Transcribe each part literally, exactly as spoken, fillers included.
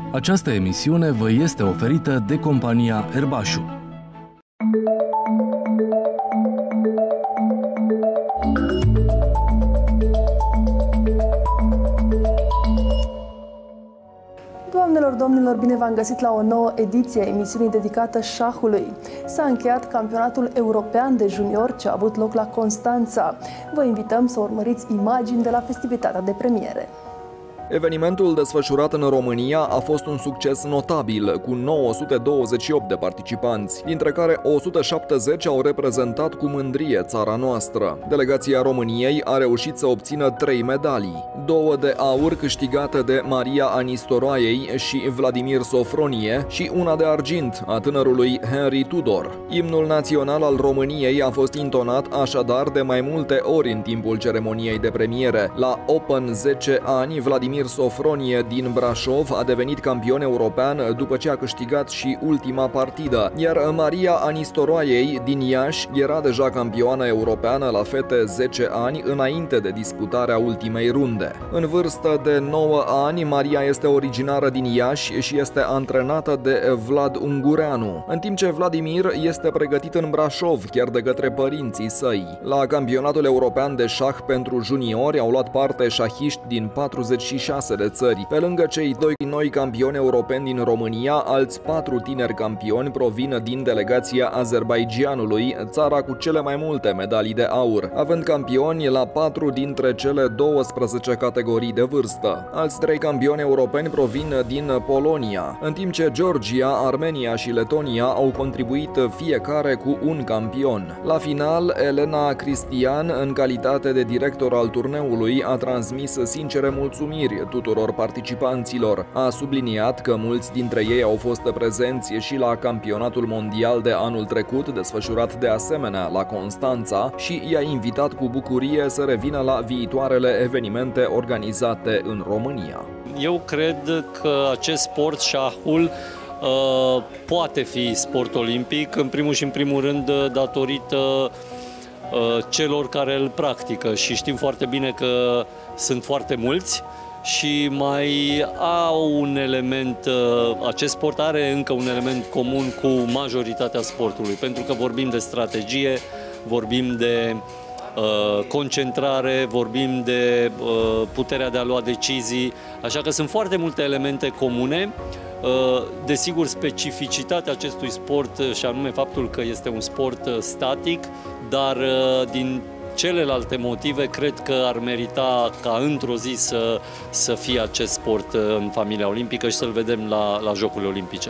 Această emisiune vă este oferită de compania Erbașu. Doamnelor, domnilor, bine v-am găsit la o nouă ediție a emisiunii dedicată șahului. S-a încheiat campionatul european de junior ce a avut loc la Constanța. Vă invităm să urmăriți imagini de la festivitatea de premiere. Evenimentul desfășurat în România a fost un succes notabil, cu nouă sute douăzeci și opt de participanți, dintre care o sută șaptezeci au reprezentat cu mândrie țara noastră. Delegația României a reușit să obțină trei medalii, două de aur câștigate de Maria Anistoroaiei și Vladimir Sofronie și una de argint a tânărului Henry Tudor. Imnul național al României a fost intonat așadar de mai multe ori în timpul ceremoniei de premiere. La Open zece ani, Vladimir Sofronie din Brașov a devenit campion european după ce a câștigat și ultima partidă, iar Maria Anistoroaiei din Iași era deja campioană europeană la fete zece ani înainte de disputarea ultimei runde. În vârstă de nouă ani, Maria este originară din Iași și este antrenată de Vlad Ungureanu, în timp ce Vladimir este pregătit în Brașov chiar de către părinții săi. La campionatul european de șah pentru juniori au luat parte șahiști din patruzeci și șase de țări. Pe lângă cei doi noi campioni europeni din România, alți patru tineri campioni provin din delegația Azerbaidjanului, țara cu cele mai multe medalii de aur, având campioni la patru dintre cele douăsprezece categorii de vârstă. Alți trei campioni europeni provin din Polonia, în timp ce Georgia, Armenia și Letonia au contribuit fiecare cu un campion. La final, Elena Cristian, în calitate de director al turneului, a transmis sincere mulțumiri tuturor participanților. A subliniat că mulți dintre ei au fost prezenți și la campionatul mondial de anul trecut, desfășurat de asemenea la Constanța, și i-a invitat cu bucurie să revină la viitoarele evenimente organizate în România. Eu cred că acest sport, șahul, poate fi sport olimpic, în primul și în primul rând datorită celor care îl practică, și știm foarte bine că sunt foarte mulți și mai au un element, acest sport are încă un element comun cu majoritatea sportului, pentru că vorbim de strategie, vorbim de uh, concentrare, vorbim de uh, puterea de a lua decizii, așa că sunt foarte multe elemente comune. Uh, desigur, specificitatea acestui sport, și anume faptul că este un sport static, dar uh, din celelalte motive, cred că ar merita ca într-o zi să, să fie acest sport în familia olimpică și să-l vedem la, la Jocurile Olimpice.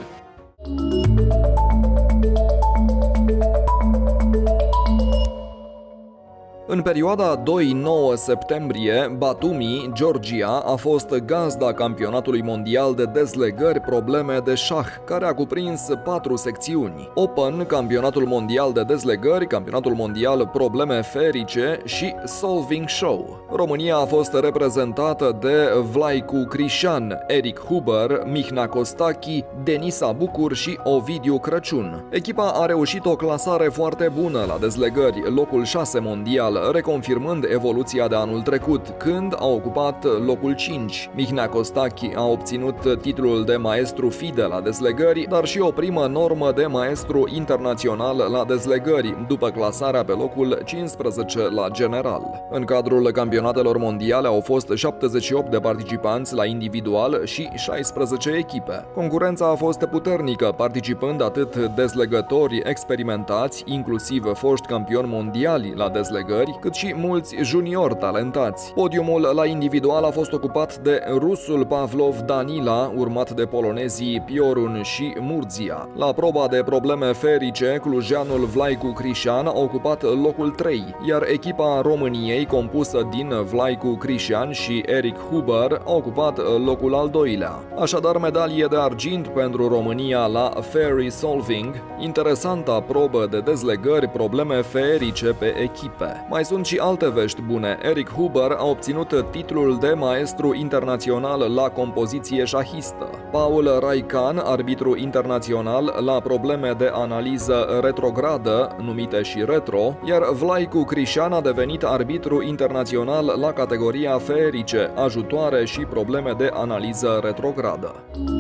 În perioada doi nouă septembrie, Batumi, Georgia, a fost gazda campionatului mondial de dezlegări probleme de șah, care a cuprins patru secțiuni: Open, campionatul mondial de dezlegări, campionatul mondial probleme ferice și Solving Show. România a fost reprezentată de Vlaicu Crișan, Eric Huber, Mihnea Costachi, Denisa Bucur și Ovidiu Crăciun. Echipa a reușit o clasare foarte bună la dezlegări, locul șase mondial, reconfirmând evoluția de anul trecut, când a ocupat locul cinci. Mihnea Costachi a obținut titlul de maestru FIDE la dezlegări, dar și o primă normă de maestru internațional la dezlegări, după clasarea pe locul cincisprezece la general. În cadrul campionatelor mondiale au fost șaptezeci și opt de participanți la individual și șaisprezece echipe. Concurența a fost puternică, participând atât dezlegători experimentați, inclusiv foști campioni mondiali la dezlegări, cât și mulți juniori talentați. Podiumul la individual a fost ocupat de rusul Pavlov Danila, urmat de polonezii Piorun și Murzia. La proba de probleme ferice, clujeanul Vlaicu Crișan a ocupat locul trei, iar echipa României, compusă din Vlaicu Crișan și Eric Huber, a ocupat locul al doilea. Așadar, medalie de argint pentru România la Ferry Solving, interesanta probă de dezlegări probleme ferice pe echipe. Mai Mai sunt și alte vești bune. Eric Huber a obținut titlul de maestru internațional la compoziție șahistă. Paul Raican, arbitru internațional la probleme de analiză retrogradă, numite și retro, iar Vlaicu Crișan a devenit arbitru internațional la categoria feerice, ajutoare și probleme de analiză retrogradă.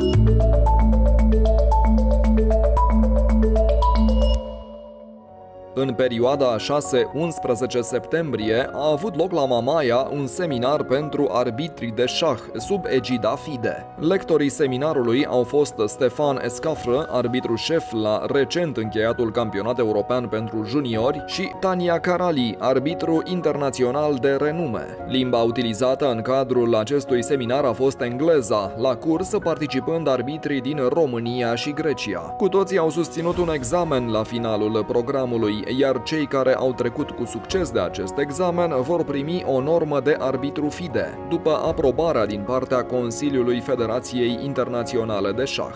În perioada șase unsprezece septembrie a avut loc la Mamaia un seminar pentru arbitri de șah sub egida FIDE. Lectorii seminarului au fost Stefan Escafră, arbitru șef la recent încheiatul campionat european pentru juniori, și Tania Carali, arbitru internațional de renume. Limba utilizată în cadrul acestui seminar a fost engleza, la curs participând arbitrii din România și Grecia. Cu toții au susținut un examen la finalul programului, iar cei care au trecut cu succes de acest examen vor primi o normă de arbitru FIDE, după aprobarea din partea Consiliului Federației Internaționale de Șah.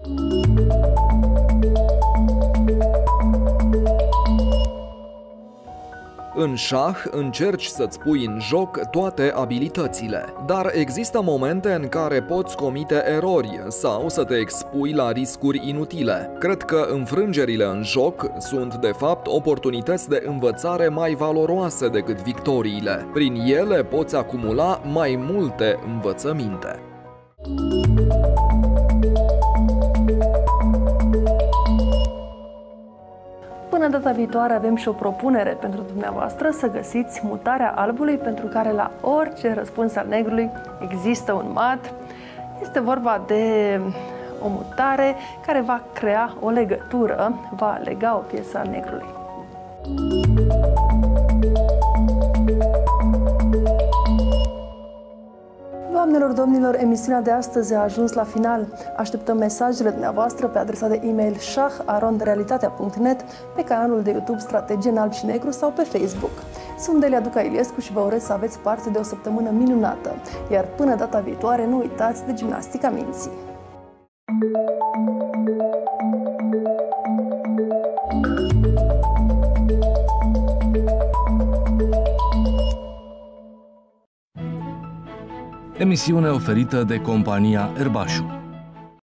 În șah încerci să-ți pui în joc toate abilitățile, dar există momente în care poți comite erori sau să te expui la riscuri inutile. Cred că înfrângerile în joc sunt de fapt oportunități de învățare mai valoroase decât victoriile. Prin ele poți acumula mai multe învățăminte. Până data viitoare avem și o propunere pentru dumneavoastră, să găsiți mutarea albului, pentru care la orice răspuns al negrului există un mat. Este vorba de o mutare care va crea o legătură, va lega o piesă al negrului. Doamnelor, domnilor, emisiunea de astăzi a ajuns la final. Așteptăm mesajele dumneavoastră pe adresa de e-mail șah arond realitatea punct net, pe canalul de YouTube Strategie în Alb și Negru sau pe Facebook. Sunt Delia Duca Iliescu și vă urez să aveți parte de o săptămână minunată. Iar până data viitoare, nu uitați de gimnastica minții. Emisiune oferită de compania Erbașu.